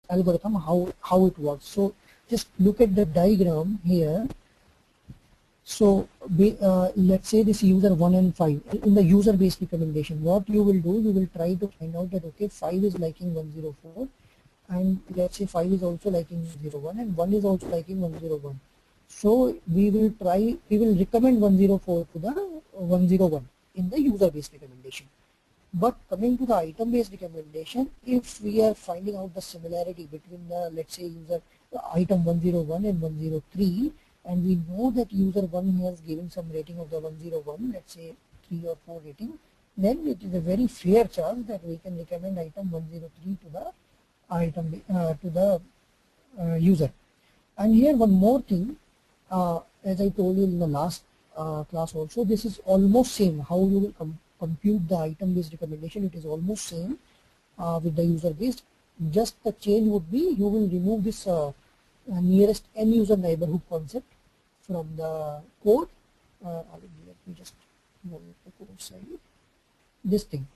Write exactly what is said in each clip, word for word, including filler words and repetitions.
algorithm, how, how it works. So just look at the diagram here. So be, uh, let's say this user one and five in the user based recommendation. What you will do, you will try to find out that okay, five is liking one zero four, and let's say five is also liking zero one, and one is also liking one zero one. So we will try, we will recommend one zero four to the one zero one in the user based recommendation. But coming to the item based recommendation, if we are finding out the similarity between the, let's say, user item one zero one and one zero three, and we know that user one has given some rating of the one zero one, let's say three or four rating, then it is a very fair chance that we can recommend item one zero three to the item uh, to the uh, user. And here one more thing, uh, as I told you in the last uh, class also, this is almost same how you will com compute the item based recommendation. It is almost same uh, with the user based. Just the change would be you will remove this uh, uh, nearest end user neighborhood concept from the code. Uh, let me just move the code side. This thing.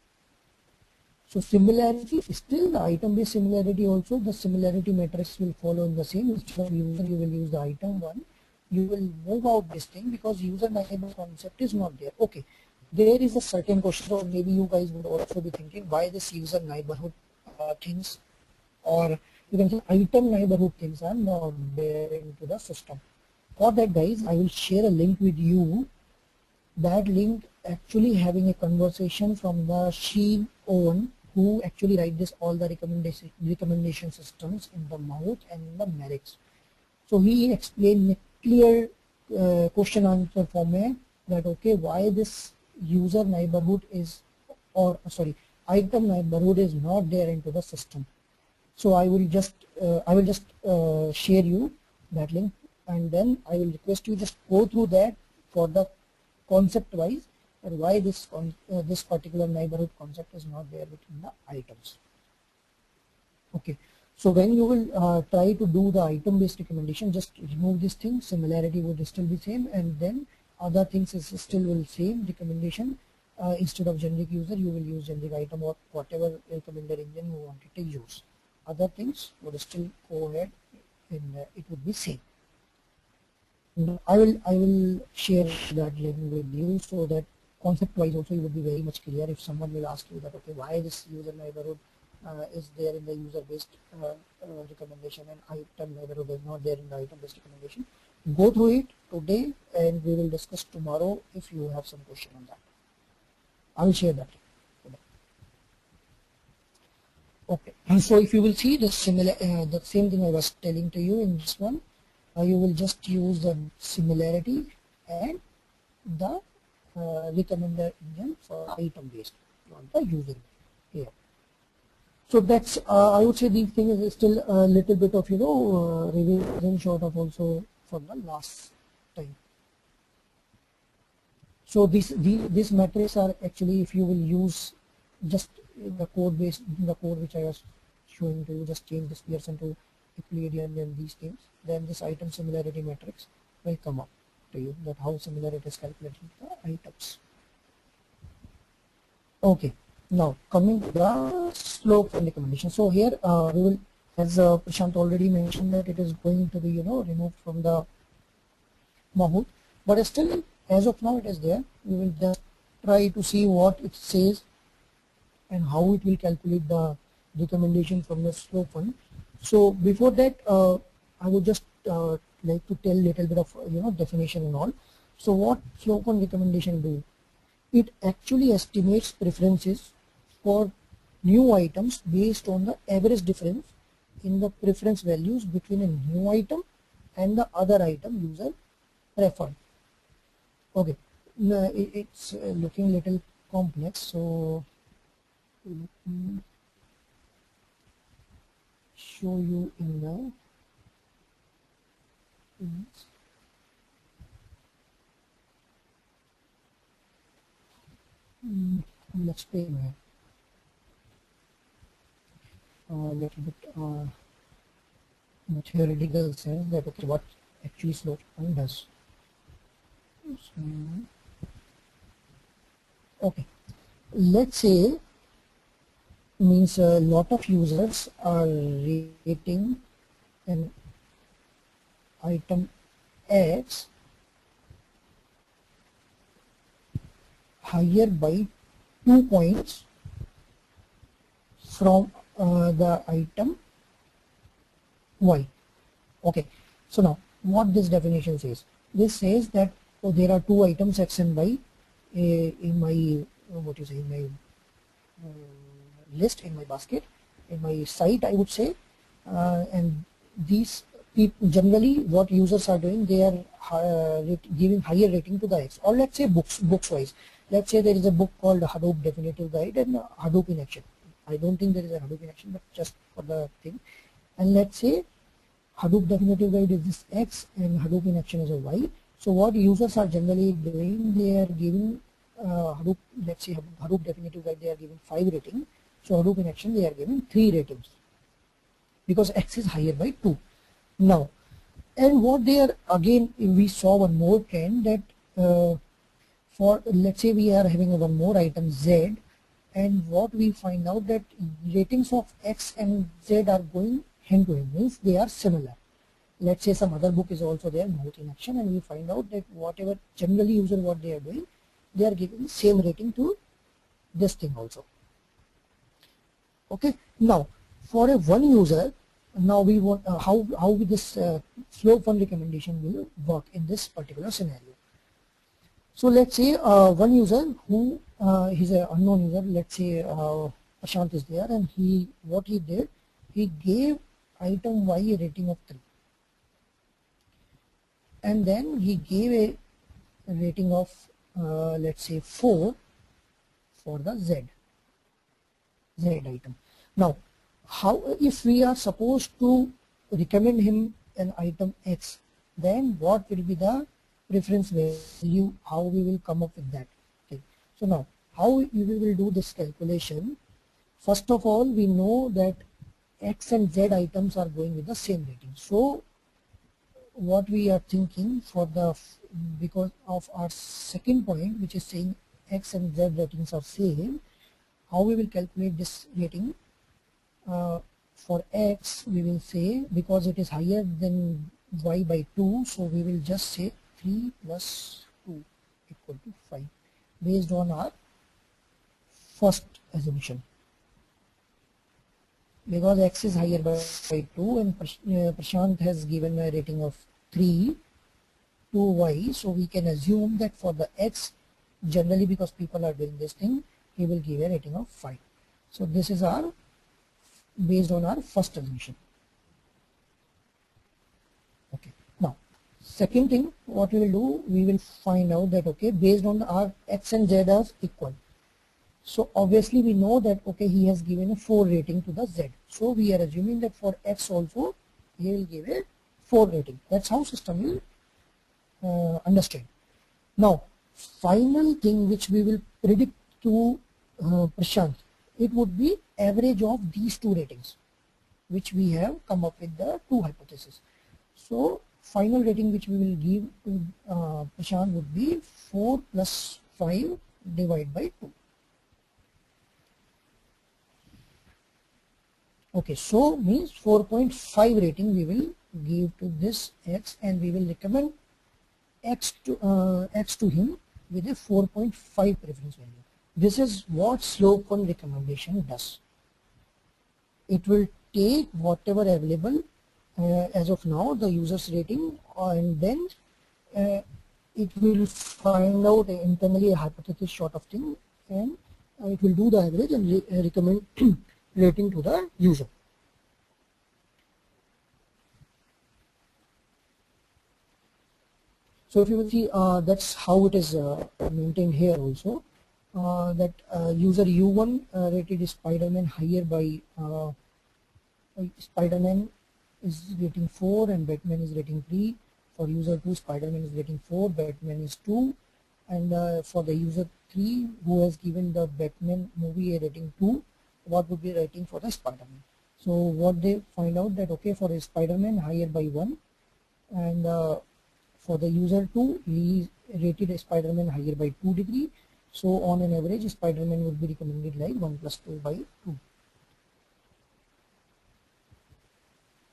So similarity, still the item based similarity also, the similarity matrix will follow in the same. Instead of user, you will use the item one. You will move out this thing because user neighborhood concept is not there. Okay, there is a certain question, or maybe you guys would also be thinking why this user neighborhood uh, things, or you can say item neighborhood things are not there into the system. For that, guys, I will share a link with you. That link actually having a conversation from the Sheen Owen, who actually write this all the recommendation recommendation systems in the Mahout and in the Merix. So he explained in a clear uh, question answer format that okay, why this user neighborhood is, or sorry, item neighborhood is not there into the system. So I will just uh, I will just uh, share you that link, and then I will request you just go through that for the concept wise, and why this con uh, this particular neighborhood concept is not there between the items. Okay, so when you will uh, try to do the item based recommendation, just remove this thing, similarity would still be same, and then other things is still will same recommendation. Uh, instead of generic user, you will use generic item or whatever recommender engine you wanted to use. Other things would still go ahead, and uh, it would be same. I will I will share that link with you so that concept wise also you would be very much clear. If someone will ask you that okay, why this user neighborhood uh, is there in the user based uh, uh, recommendation and item neighborhood is not there in the item based recommendation, go through it today and we will discuss tomorrow if you have some question on that. I will share that today. Okay, and so if you will see the similar uh, the same thing I was telling to you in this one. Uh, you will just use the similarity and the uh, recommender engine for item based, not the user here. So that's uh, I would say these things is still a little bit of you know uh, revision short of also for the last time. So these these these metrics are actually, if you will use just the code based the code which I was showing to you, just change this Pearson to Euclidean and these things, then this item similarity matrix will come up to you, that how similar it is calculated the items. Okay, now coming to the slope and recommendation. So here uh, we will, as uh, Prashant already mentioned, that it is going to be you know removed from the Mahout, but still as of now it is there. We will just try to see what it says and how it will calculate the recommendation from the slope one. So before that, uh, I would just uh, like to tell little bit of you know definition and all. So what slope one recommendation do? It actually estimates preferences for new items based on the average difference in the preference values between a new item and the other item user preferred. Okay, now it, it's uh, looking little complex, so let me show you in the mm, let's play here a uh, little bit uh, theoretical sense that okay, what actually slope one does. So, okay, let's say means a lot of users are rating an item X higher by two points from uh, the item Y. Okay, so now what this definition says, this says that oh, there are two items X and Y uh, in my uh, what you say in my uh, list, in my basket, in my site, I would say, uh, and these people generally what users are doing, they are uh, giving higher rating to the X, or let's say books books wise. Let's say there is a book called Hadoop Definitive Guide and Hadoop in Action. I don't think there is a Hadoop in Action, but just for the thing. And let's say Hadoop Definitive Guide is this X and Hadoop in Action is a Y. So what users are generally doing, they are giving uh, Hadoop, let's say Hadoop Definitive Guide, they are giving five rating. So Hadoop in Action, they are giving three ratings because X is higher by two. Now, and what they are, again, we saw one more trend that uh, for, let's say we are having one more item Z, and what we find out that ratings of X and Z are going hand to hand, means they are similar. Let's say some other book is also there, Mahout in Action, and we find out that whatever generally user what they are doing, they are giving same rating to this thing also. Okay, now for a one user, now we want uh, how how this uh, slow fun recommendation will work in this particular scenario. So let's say uh, one user who uh, he's an unknown user, let's say uh, Prashant is there, and he what he did, he gave item Y a rating of three, and then he gave a rating of uh, let's say four for the Z Z item. Now, how if we are supposed to recommend him an item X, then what will be the preference value, how we will come up with that? Okay, so now how we will do this calculation? First of all, we know that X and Z items are going with the same rating. So what we are thinking for the, because of our second point, which is saying X and Z ratings are same, how we will calculate this rating? Uh, for X, we will say, because it is higher than Y by two, so we will just say three plus two equal to five based on our first assumption. Because X is higher by, by two and Prashant has given a rating of three to Y, so we can assume that for the X, generally because people are doing this thing, he will give a rating of five. So this is our based on our first assumption. Okay, now second thing what we will do, we will find out that okay, based on our X and Z are equal, so obviously we know that okay, he has given a four rating to the Z, so we are assuming that for X also he will give a four rating. That's how system will uh, understand. Now final thing which we will predict to uh, Prashant, it would be average of these two ratings, which we have come up with the two hypotheses. So final rating which we will give to uh, Prashant would be four plus five divided by two. Okay, so means four point five rating we will give to this X, and we will recommend X to uh, X to him with a four point five preference value. This is what slope one recommendation does. It will take whatever available uh, as of now, the user's rating, and then uh, it will find out internally a hypothesis sort of thing, and uh, it will do the average and re uh, recommend rating to the user. So if you will see, uh, that's how it is uh, maintained here also. Uh, that uh, user U one uh, rated Spider-Man higher by uh, Spider-Man is rating four and Batman is rating three. For user two, Spider-Man is rating four, Batman is two, and uh, for the user three who has given the Batman movie a rating two, what would be rating for the Spider-Man? So what they find out that okay, for a Spider-Man higher by one, and uh, for the user two, he rated a Spider-Man higher by two degree. So on an average, Spider-Man would be recommended like one plus two by two.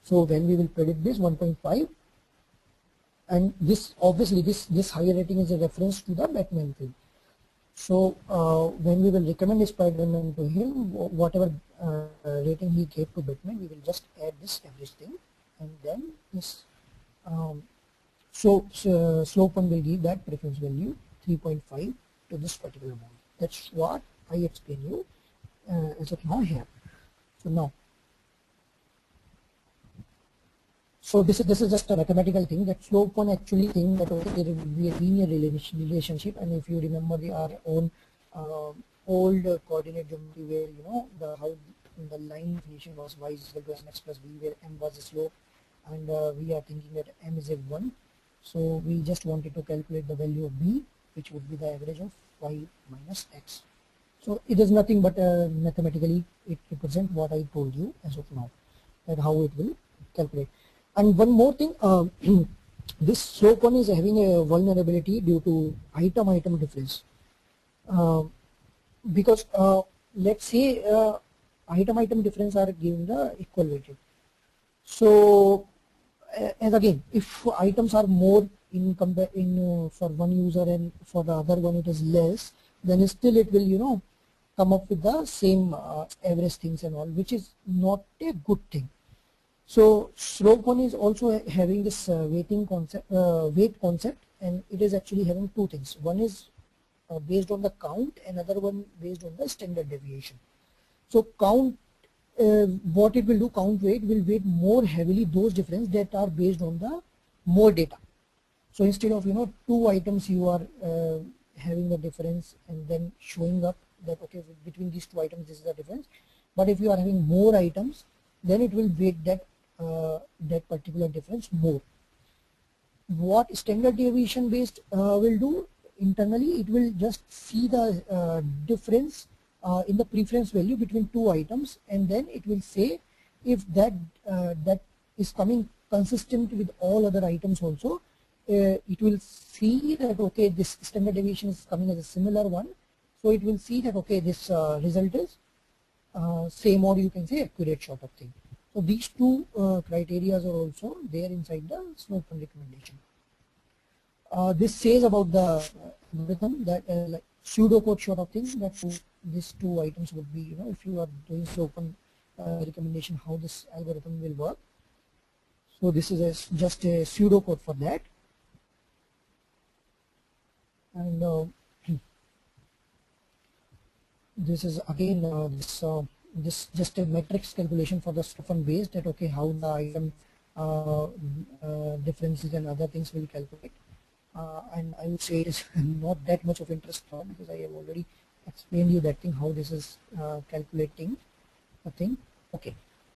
So when we will predict this one point five, and this obviously this this higher rating is a reference to the Batman film. So uh, when we will recommend Spider-Man to him, whatever uh, rating he gave to Batman, we will just add this average thing, and then this um, so, so slope one will give that preference value three point five to this particular movie. That's what I explain you uh, as of now here. So now, so this is this is just a mathematical thing that slope one actually thing that okay, there will be a linear relationship, and if you remember the our own uh, old uh, coordinate geometry where you know the how the line definition was y is equal to mx plus b, where m was the slope, and uh, we are thinking that m is a one. So we just wanted to calculate the value of b, which would be the average of y minus x. So it is nothing but uh, mathematically it represents what I told you as of now, that how it will calculate. And one more thing, uh, this slope one is having a vulnerability due to item item difference. Uh, because uh, let's say uh, item item difference are given the equal weighted. So uh, and again, if items are more in compare in uh, for one user and for the other one it is less, then still it will you know come up with the same uh, average things and all, which is not a good thing. So slope one is also having this uh, weighting concept, uh, weight concept, and it is actually having two things. One is uh, based on the count, another one based on the standard deviation. So count, uh, what it will do, count weight will weight more heavily those differences that are based on the more data. So instead of you know two items you are uh, having the difference and then showing up that okay between these two items this is the difference, but if you are having more items, then it will weight that uh, that particular difference more. What standard deviation based uh, will do internally, it will just see the uh, difference uh, in the preference value between two items, and then it will say if that uh, that is coming consistent with all other items also. Uh, it will see that okay this standard deviation is coming as a similar one, so it will see that okay this uh, result is uh, same, or you can say accurate sort of thing. So these two uh, criteria are also there inside the slope one recommendation. Uh, this says about the algorithm that uh, like pseudocode sort of thing, that these two items would be you know if you are doing slope one uh, recommendation, how this algorithm will work. So this is a, just a pseudocode for that. And uh, this is again uh, this uh, this just a matrix calculation for the slope one base, that okay how the item uh, uh, differences and other things will calculate. Uh, and I would say it is not that much of interest now, because I have already explained you that thing how this is uh, calculating the thing. Okay.